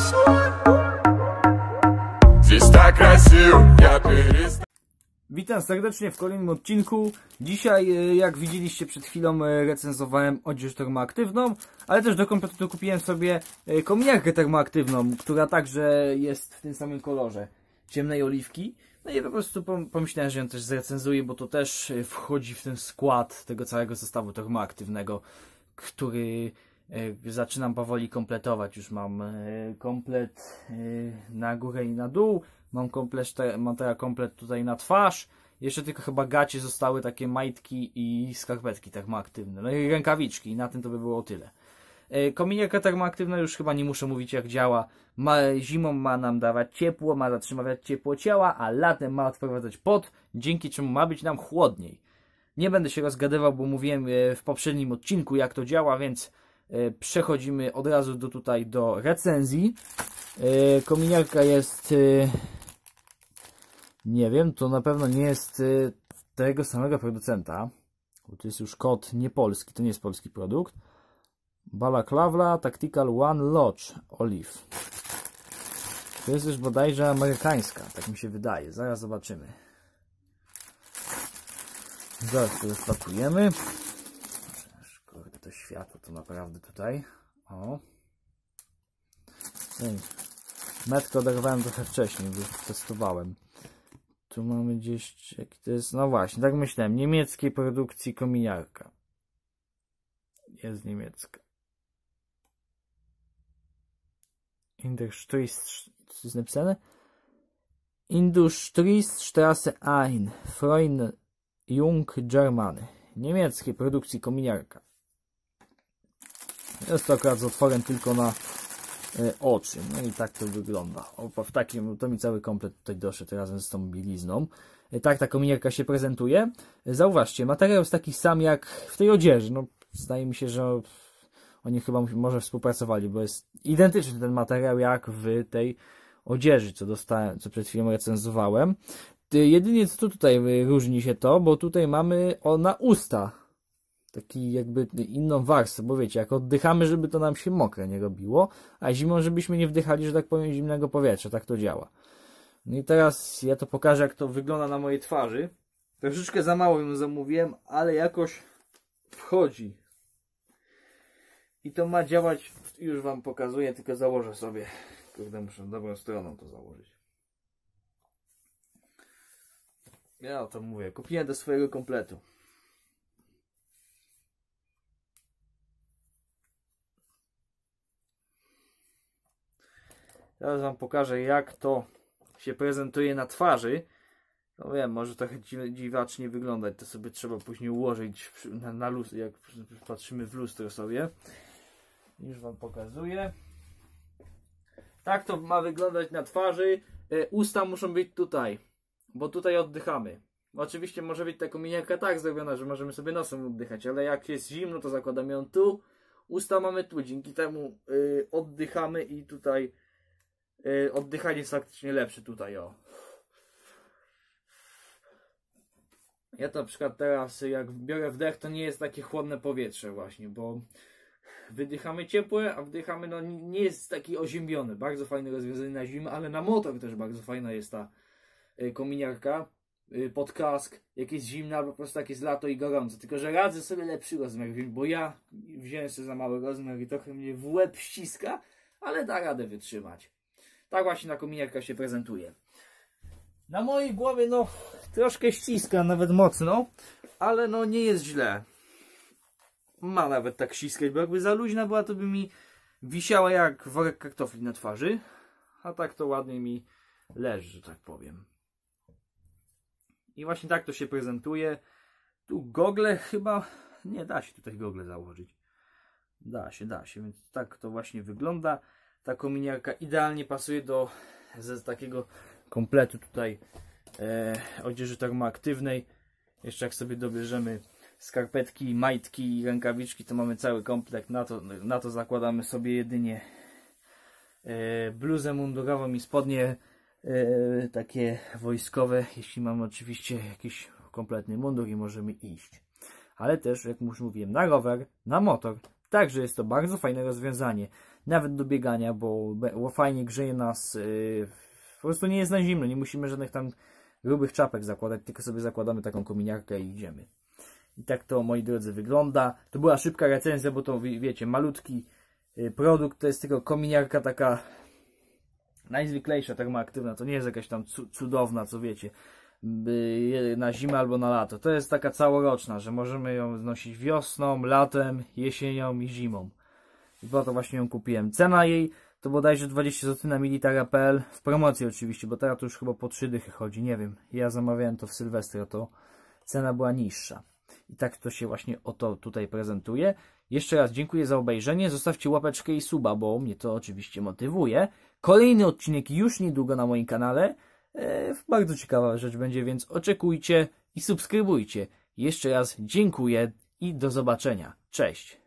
Witam serdecznie w kolejnym odcinku. Dzisiaj, jak widzieliście przed chwilą, recenzowałem odzież termoaktywną, ale też do kompletu kupiłem sobie kominiarkę termoaktywną, która także jest w tym samym kolorze ciemnej oliwki. No i po prostu pomyślałem, że ją też zrecenzuję, bo to też wchodzi w ten skład tego całego zestawu termoaktywnego, który zaczynam powoli kompletować. Już mam komplet na górę i na dół. Mam teraz komplet tutaj na twarz. Jeszcze tylko chyba gacie zostały, takie majtki i skarpetki termoaktywne. No i rękawiczki. I na tym to by było tyle. Kominiarka termoaktywna, już chyba nie muszę mówić jak działa. Zimą ma nam dawać ciepło, ma zatrzymywać ciepło ciała, a latem ma odprowadzać pot, dzięki czemu ma być nam chłodniej. Nie będę się rozgadywał, bo mówiłem w poprzednim odcinku jak to działa, więc przechodzimy od razu do recenzji. Kominiarka jest... nie wiem, to na pewno nie jest tego samego producenta, bo to jest już kod niepolski, to nie jest polski produkt. Balaclava Tactical One Lodge Olive. To jest już bodajże amerykańska, tak mi się wydaje. Zaraz zobaczymy. Zaraz to rozpakujemy. Kurde, to światło to naprawdę tutaj. O. Metkę oderwałem trochę wcześniej, bo testowałem. Tu mamy gdzieś, jak to jest, no właśnie, tak myślałem, niemieckiej produkcji kominiarka. Jest niemiecka. Co jest napisane? Industriestrasse 1, Freund Jung Germany. Niemieckiej produkcji kominiarka. Jest to akurat z otworem tylko na oczy. No i tak to wygląda. W takim, to mi cały komplet tutaj doszedł razem z tą bielizną. Tak ta kominiarka się prezentuje. Zauważcie, materiał jest taki sam jak w tej odzieży. No, zdaje mi się, że oni chyba może współpracowali, bo jest identyczny ten materiał jak w tej odzieży, co dostałem, co przed chwilą recenzowałem. Jedynie co tutaj różni się to, bo tutaj mamy na usta taki jakby inną warstwę, bo wiecie, jak oddychamy, żeby to nam się mokre nie robiło, a zimą, żebyśmy nie wdychali, że tak powiem, zimnego powietrza, tak to działa. No i teraz ja to pokażę, jak to wygląda na mojej twarzy. Troszeczkę za mało ją zamówiłem, ale jakoś wchodzi. I to ma działać, już wam pokazuję, tylko założę sobie. Kurde, muszę dobrą stroną to założyć. Ja o to mówię, kupiłem do swojego kompletu. Teraz wam pokażę, jak to się prezentuje na twarzy. No wiem, może trochę dziwacznie wyglądać, to sobie trzeba później ułożyć na lustro, jak patrzymy w lustro sobie. Już wam pokazuję. Tak to ma wyglądać na twarzy. Usta muszą być tutaj, bo tutaj oddychamy. Oczywiście może być ta kominiarka tak zrobiona, że możemy sobie nosem oddychać, ale jak jest zimno, to zakładamy ją tu. Usta mamy tu, dzięki temu oddychamy i tutaj oddychanie jest faktycznie lepsze tutaj, o. Ja to na przykład teraz, jak biorę wdech, to nie jest takie chłodne powietrze właśnie, bo wydychamy ciepłe, a wdychamy, no nie jest taki oziębiony. Bardzo fajne rozwiązanie na zimę, ale na motor też bardzo fajna jest ta kominiarka pod kask. Jak jest zimna, po prostu jak jest lato i gorąco. Tylko że radzę sobie lepszy rozmiar wziąć, bo ja wziąłem sobie za mały rozmiar i trochę mnie w łeb ściska, ale da radę wytrzymać. Tak właśnie na kominiarka się prezentuje. Na mojej głowie no troszkę ściska, nawet mocno, ale no nie jest źle. Ma nawet tak ściskać, bo jakby za luźna była, to by mi wisiała jak worek kartofli na twarzy. A tak to ładnie mi leży, że tak powiem. I właśnie tak to się prezentuje. Tu gogle chyba... Nie, da się tutaj gogle założyć. Da się, więc tak to właśnie wygląda. Ta kominiarka idealnie pasuje ze takiego kompletu tutaj odzieży termoaktywnej. Jeszcze jak sobie dobierzemy skarpetki, majtki i rękawiczki, to mamy cały komplet. Na to zakładamy sobie jedynie bluzę mundurową i spodnie takie wojskowe, jeśli mamy oczywiście jakiś kompletny mundur i możemy iść. Ale też, jak już mówiłem, na rower, na motor. Także jest to bardzo fajne rozwiązanie. nawet do biegania, bo fajnie grzeje nas, po prostu nie jest na zimno, nie musimy żadnych tam grubych czapek zakładać, tylko sobie zakładamy taką kominiarkę i idziemy. I tak to, moi drodzy, wygląda. To była szybka recenzja, bo to, wiecie, malutki produkt, to jest tylko kominiarka taka najzwyklejsza, termoaktywna, to nie jest jakaś tam cudowna, co wiecie, na zimę albo na lato. To jest taka całoroczna, że możemy ją nosić wiosną, latem, jesienią i zimą. I po to właśnie ją kupiłem. Cena jej to bodajże 20 zł na militara.pl, w promocji oczywiście, bo teraz to już chyba po 3 dychy chodzi, nie wiem. Ja zamawiałem to w Sylwestra, to cena była niższa. I tak to się właśnie oto tutaj prezentuje. Jeszcze raz dziękuję za obejrzenie, zostawcie łapeczkę i suba, bo mnie to oczywiście motywuje. Kolejny odcinek już niedługo na moim kanale. Bardzo ciekawa rzecz będzie, więc oczekujcie i subskrybujcie. Jeszcze raz dziękuję i do zobaczenia. Cześć!